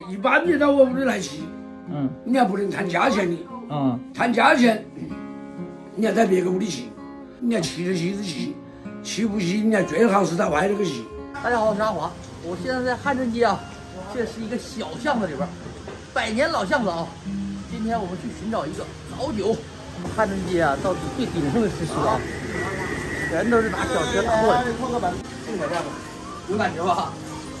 一般的到我屋里来骑，你还不能谈价钱的，谈价钱，你要在别个屋里骑，你要骑着骑着骑，骑不骑，你还最好是在外头去骑。 大家好，我是阿华，我现在在汉正街啊，这是一个小巷子里边，100年老巷子啊。今天我们去寻找一个早酒。汉正街啊，到最鼎盛的时期啊，全都是拿小车打货的。有感觉吧？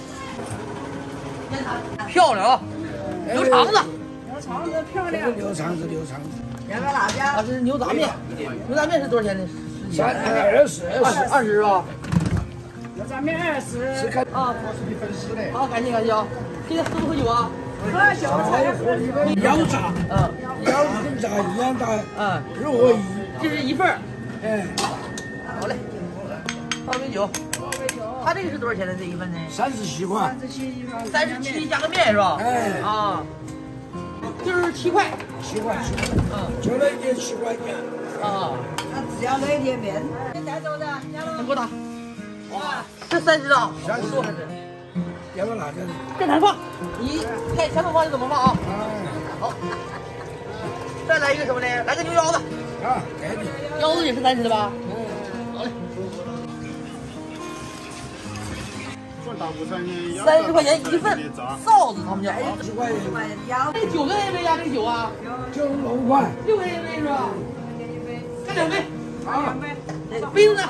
漂亮啊！牛肠子， 牛肠子漂亮。 牛肠子。 要不要辣椒？ 啊，这是牛杂面。牛杂面是多少钱呢 ？20 是吧？ 牛杂面20。 啊，我是你粉丝的。好，感谢啊！现在喝不喝酒啊？ 喝酒才喝一个腰炸，腰跟炸一样大，2合1。 这是一份儿。 哎， 好嘞，倒杯酒。他这个是多少钱呢？这一份呢 ？37块。 37加个面是吧？ 哎啊，就是7块。 7块。就那一点7块钱。 啊，他只要那一点面。带走的， 给我打。哇，这30啊，50多还是？ 要不要辣椒？ 正常放，你看想怎么放就怎么放啊。好，再来一个什么呢？来个牛腰子。 啊，给你。 腰子也是30的吧？好嘞。30块钱一份，臊子他们家 10块钱。 这酒多少一杯呀？这酒啊 ？6块。 6块钱一杯是吧？干2杯。 啊。 杯子呢？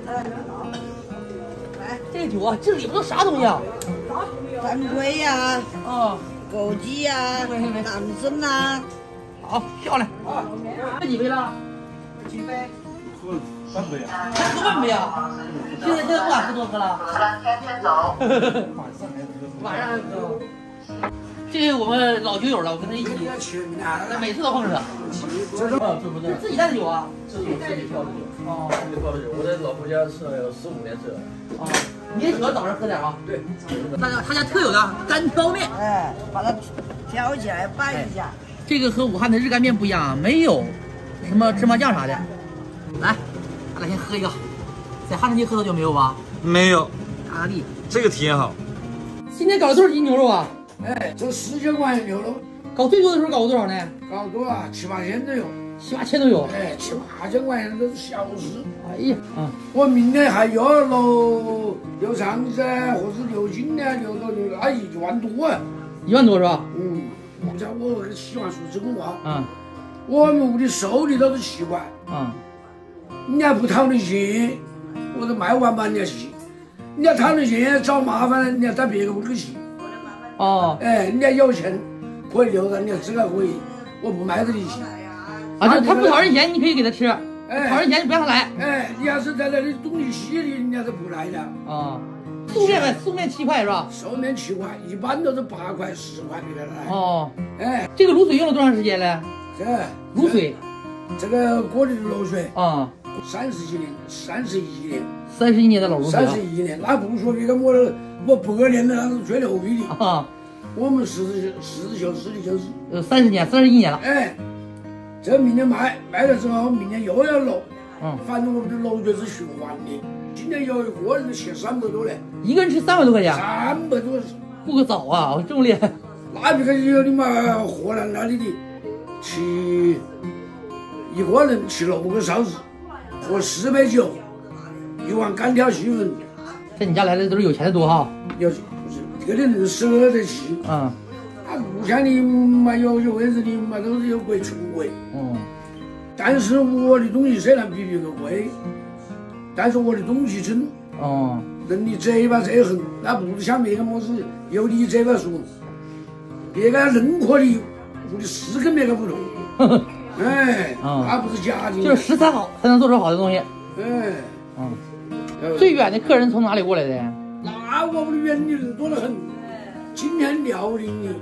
这个酒啊，这里边都啥东西啊？ 当归呀，枸杞呀，党参呐。 好，漂亮。喝几杯了 ？7杯。 喝半杯啊？ 才喝半杯啊？现在不敢喝多喝了。 先走。 晚上还喝。这个我们老酒友了，我跟他一起，每次都碰着。这自己带的酒啊？ 自己调的酒。哦，自己调的酒。我在老婆家吃了有15年这。 啊，你也喜欢早上喝点啊？ 对。 他家特有的干挑面。 哎，把它挑起来拌一下。 这个和武汉的日干面不一样，没有什么芝麻酱啥的。来，咱俩先喝一个。在汉正街喝早酒没有吧？ 没有。 咖喱。这个体验好。 今天搞了多少斤牛肉啊？ 哎，这19块钱牛肉。 搞最多的时候搞过多少呢？ 搞多啊，7、8千都有。 7、8千都有。 哎，7、8千块钱都是小事。 哎呀， 我明天还要留肠子或者留筋呢，留到那1万多啊。 1万多是吧？ 你知道我喜欢说真话。我们屋里收的都是7块。你还不讨人嫌，我都卖完半年去。你要讨人嫌找麻烦了，你要到别个屋里去。哎，你要有钱可以留着，你要自个可以，我不卖给你去。 啊，就他不讨人嫌，你可以给他吃；讨人嫌，你不让他来。 哎，你要是在那里东西西的，人家都不来了。 素面7块是吧？ 素面7块，一般都是8块、10块别来。哎， 这个卤水用了多长时间呢？卤水， 这个锅里的卤水 30 几年，31年 ，31年的老卤水 ，31年，那不说别个我8年了，那是最牛逼的。我们实事求是的就是 30年，31年了。 哎，这明年卖了之后，明年又要卤。反正我们的卤水是循环的。今年有一个人吃300多嘞， 一个人吃300多块钱 ，300多， 过个早啊，这么厉害。 那别个有你妈河南那里的，吃一个人吃6个臊子，喝4杯酒，1碗干挑细粉。 在你家来的都是有钱的多哈？ 这个人舍得起。不像你嘛有位置的嘛都是有贵穷贵。但是我的东西虽然比别个贵，但是我的东西真。人的嘴巴最狠，那不像别个么子有你嘴巴说，别个认可的，我的事跟别个不同。哎，那不是假的。 就是食材好才能做出好的东西。 哎， 最远的客人从哪里过来的？ 那我们的远的人多得很。今天辽宁的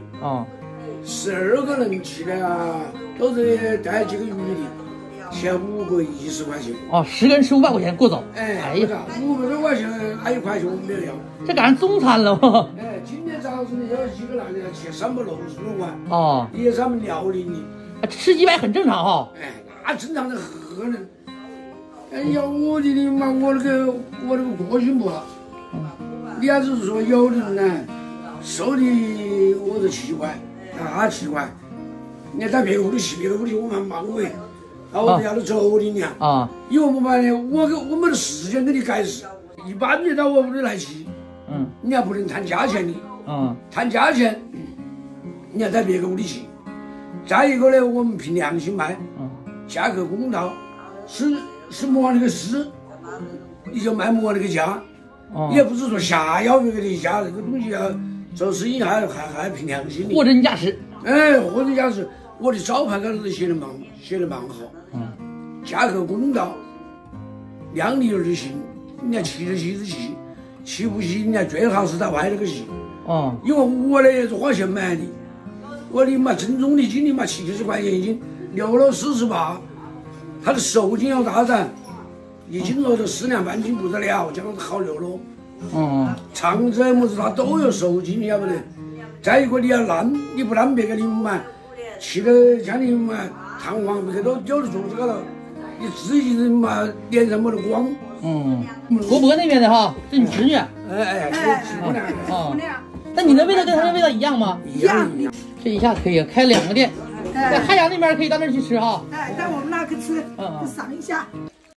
，12个人去的，都是带几个鱼的，吃5个20块钱。 10个人吃500块钱过早。哎呀 ，500多块钱，那1块钱我们没有要。 这赶上中餐了吗？ 哎，今天早上有几个男的吃360多块。也是他们辽宁的。 吃几百很正常哈。 哎，那正常的很人。哎呀，我的妈，我那个个性不好。你要是说有的人呢， 收的我都奇怪，奇怪。你看在别个屋里去，别个屋里我们忙喂，然后我要他走的呀。啊，因为我们嘛呢，我没得时间给你解释。一般的到我屋里来去，你还不能谈价钱的。谈价钱，你要在别个屋里去。再一个呢，我们凭良心卖，价格公道，是么那个事，你就卖么那个价。也不是说瞎要别个的价，这个东西要做生意还凭良心的。 货真价实。 货真价实。我的招牌高头都写的蛮好。价格公道，量力而行。你要气就气，气不气，你看最好是在外头去。因为我呢也是花钱买的，我的嘛正宗的斤的嘛70块钱一斤，6了48，它的手筋要大噻，一斤落到4两半斤不得了，这样子好6了。肠子么子它都有手筋，晓不得。再一个你要烂，你不烂别个你嘛，去了家里嘛弹簧别个都丢到桌子高头，你自己人嘛脸上没得光。 湖泊那边的哈，这你侄女。 姑娘。 那你的味道跟他的味道一样吗？ 一样。 这一下可以开2个店，在汉阳那边可以到那儿去吃哈。 到我们那去吃，上一下。